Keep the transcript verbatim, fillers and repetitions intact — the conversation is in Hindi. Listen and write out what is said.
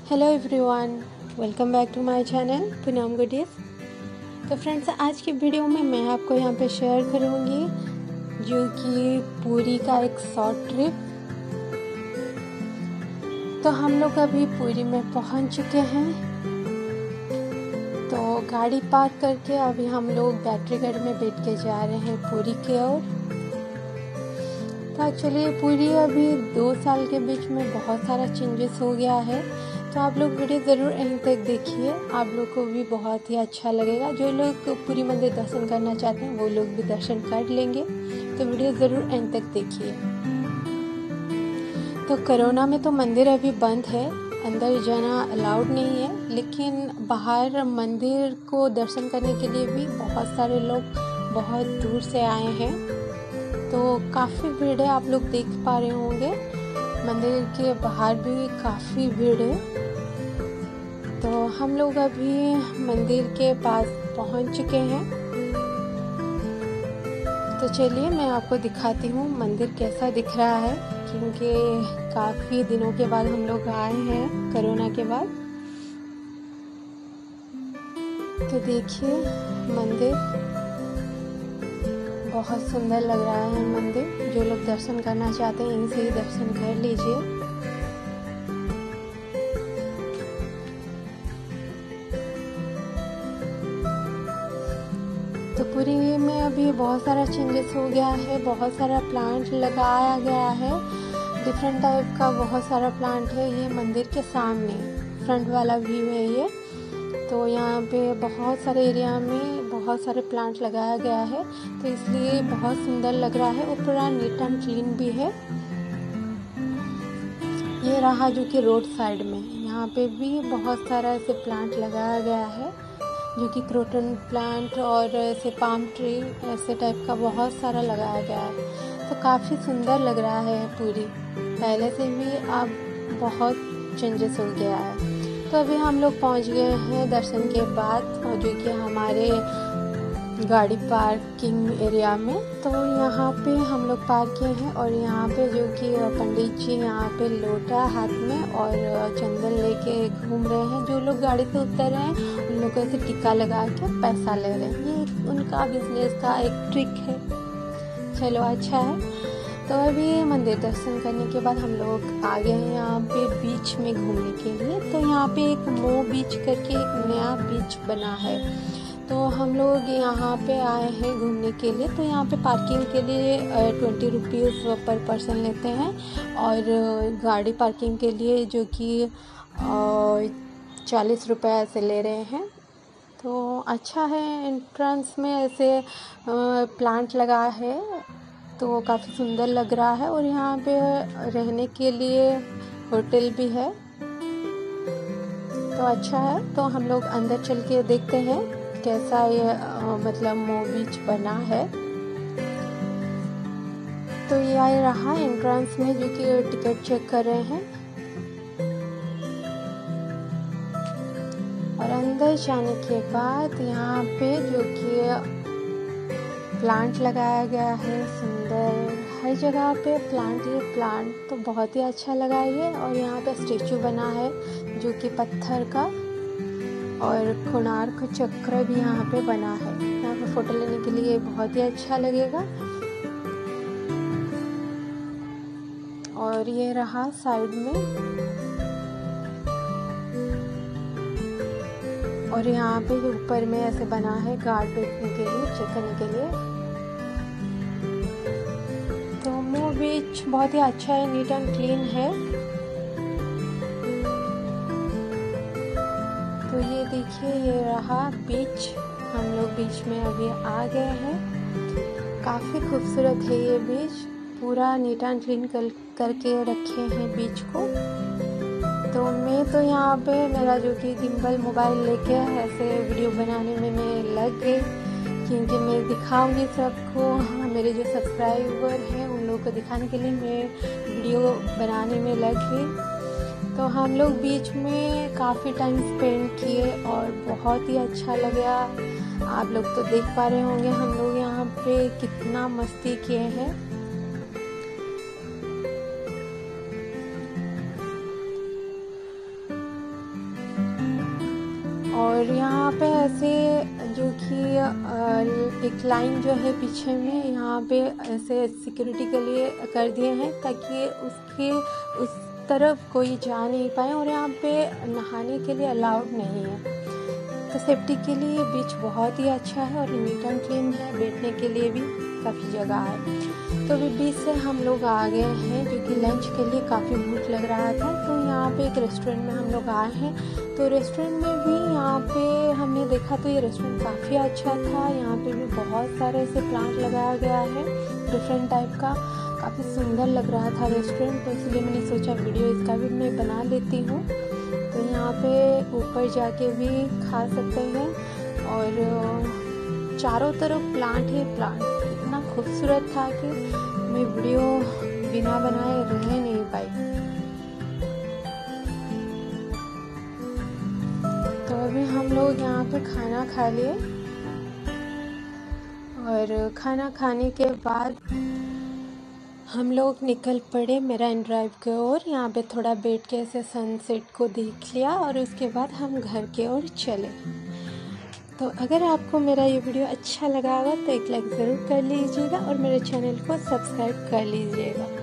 Hello everyone, welcome back to my channel Poonam goodies. तो फ्रेंड्स, आज की वीडियो में मैं आपको यहाँ पे शेयर करूँगी जो कि पुरी का एक शॉर्ट ट्रिप। तो हम लोग अभी पुरी में पहुँच चुके हैं। तो गाड़ी पार्क करके अभी हम लोग बैटरीगढ़ में बैठ के जा रहे हैं पुरी की ओर। तो एक्चुअली पुरी अभी दो साल के बीच में बहुत सारा चेंजेस हो गया है। तो आप लोग वीडियो ज़रूर एंड तक देखिए, आप लोग को भी बहुत ही अच्छा लगेगा। जो लोग पुरी मंदिर दर्शन करना चाहते हैं वो लोग भी दर्शन कर लेंगे। तो वीडियो ज़रूर एंड तक देखिए। तो कोरोना में तो मंदिर अभी बंद है, अंदर जाना अलाउड नहीं है, लेकिन बाहर मंदिर को दर्शन करने के लिए भी बहुत सारे लोग बहुत दूर से आए हैं। तो काफ़ी भीड़ है, आप लोग देख पा रहे होंगे। मंदिर के बाहर भी काफ़ी भीड़ है। तो हम लोग अभी मंदिर के पास पहुंच चुके हैं। तो चलिए मैं आपको दिखाती हूँ मंदिर कैसा दिख रहा है, क्योंकि काफ़ी दिनों के बाद हम लोग आए हैं कोरोना के बाद। तो देखिए मंदिर बहुत सुंदर लग रहा है। मंदिर जो लोग दर्शन करना चाहते हैं यहीं से ही दर्शन कर लीजिए। तो पुरी में अभी बहुत सारा चेंजेस हो गया है, बहुत सारा प्लांट लगाया गया है, डिफरेंट टाइप का बहुत सारा प्लांट है। ये मंदिर के सामने फ्रंट वाला व्यू है ये। तो यहाँ पे बहुत सारे एरिया में बहुत सारे प्लांट लगाया गया है, तो इसलिए बहुत सुंदर लग रहा है और पूरा नीट एंड क्लीन भी है। ये रहा जो कि रोड साइड में, यहाँ पे भी बहुत सारा ऐसे प्लांट लगाया गया है, जो कि क्रोटन प्लांट और ऐसे पाम ट्री ऐसे टाइप का बहुत सारा लगाया गया है। तो काफ़ी सुंदर लग रहा है पुरी, पहले से भी अब बहुत चेंजेस हो गया है। तो अभी हम लोग पहुंच गए हैं दर्शन के बाद, और जो कि हमारे गाड़ी पार्किंग एरिया में। तो यहाँ पे हम लोग पार्क किए हैं, और यहाँ पे जो कि पंडित जी यहाँ पे लोटा हाथ में और चंदन लेके घूम रहे हैं। जो लोग गाड़ी से उतर रहे हैं उन लोगों से टिक्का लगा के पैसा ले रहे हैं। ये उनका बिजनेस का एक ट्रिक है। चलो अच्छा है। तो अभी मंदिर दर्शन करने के बाद हम लोग आ गए हैं यहाँ पे बीच में घूमने के लिए। तो यहाँ पे एक मो बीच करके एक नया बीच बना है, तो हम लोग यहाँ पे आए हैं घूमने के लिए। तो यहाँ पे पार्किंग के लिए ट्वेंटी रुपीज़ पर पर्सन लेते हैं, और गाड़ी पार्किंग के लिए जो कि चालीस रुपये ऐसे ले रहे हैं। तो अच्छा है। एंट्रेंस में ऐसे प्लांट लगा है, तो काफ़ी सुंदर लग रहा है। और यहाँ पे रहने के लिए होटल भी है, तो अच्छा है। तो हम लोग अंदर चल के देखते हैं कैसा ये आ, मतलब मो बीच बना है। तो ये आए रहा एंट्रेंस में, जो कि टिकट चेक कर रहे हैं। और अंदर जाने के बाद यहाँ पे जो कि प्लांट लगाया गया है, सुंदर हर जगह पे प्लांट ही प्लांट, तो बहुत ही अच्छा लगा ये। और यहाँ पे स्टेचू बना है जो कि पत्थर का, और कोणार्क चक्र भी यहाँ पे बना है। यहाँ पे फोटो लेने के लिए बहुत ही अच्छा लगेगा। और ये रहा साइड में, और यहाँ पे जो ऊपर में ऐसे बना है गार्ड बैठने के लिए, चेक करने के लिए। तो मो बीच बहुत ही अच्छा है, नीट एंड क्लीन है। तो ये देखिए ये रहा बीच, हम लोग बीच में अभी आ गए हैं। काफ़ी खूबसूरत है ये बीच, पूरा नीट एंड क्लीन कर करके रखे हैं बीच को। तो मैं तो यहाँ पे मेरा जो कि गिम्बल मोबाइल लेके ऐसे वीडियो बनाने में मैं लग गई, क्योंकि मैं दिखाऊंगी सबको। हाँ, मेरे जो सब्सक्राइबर हैं उन लोगों को दिखाने के लिए मैं वीडियो बनाने में लग गई। तो हम लोग बीच में काफ़ी टाइम स्पेंड किए और बहुत ही अच्छा लगा। आप लोग तो देख पा रहे होंगे हम लोग यहाँ पे कितना मस्ती किए हैं। और यहाँ पे ऐसे जो कि एक लाइन जो है पीछे में, यहाँ पे ऐसे सिक्योरिटी के लिए कर दिए हैं ताकि उसके उस तरफ कोई जा नहीं पाए, और यहाँ पे नहाने के लिए अलाउड नहीं है। तो सेफ्टी के लिए बीच बहुत ही अच्छा है और नीट एंड क्लीन है, बैठने के लिए भी काफ़ी जगह है। तो अभी बीच से हम लोग आ गए हैं क्योंकि लंच के लिए काफ़ी भूख लग रहा था। तो यहाँ पे एक रेस्टोरेंट में हम लोग आए हैं। तो रेस्टोरेंट में भी यहाँ पे हमने देखा तो ये रेस्टोरेंट काफ़ी अच्छा था। यहाँ पे भी बहुत सारे ऐसे प्लांट लगाया गया है डिफरेंट टाइप का, काफ़ी सुंदर लग रहा था रेस्टोरेंट। तो इसलिए मैंने सोचा वीडियो इसका भी मैं बना लेती हूँ। तो यहाँ पे ऊपर जाके भी खा सकते हैं, और चारों तरफ प्लांट ही प्लांट, इतना खूबसूरत था कि मैं वीडियो बिना बनाए रह नहीं पाई। तो अभी हम लोग यहाँ पे खाना खा लिए, और खाना खाने के बाद हम लोग निकल पड़े मेराइन ड्राइव की ओर। यहाँ पे थोड़ा बैठ के ऐसे सनसेट को देख लिया, और उसके बाद हम घर की ओर चले। तो अगर आपको मेरा ये वीडियो अच्छा लगा होगा तो एक लाइक ज़रूर कर लीजिएगा और मेरे चैनल को सब्सक्राइब कर लीजिएगा।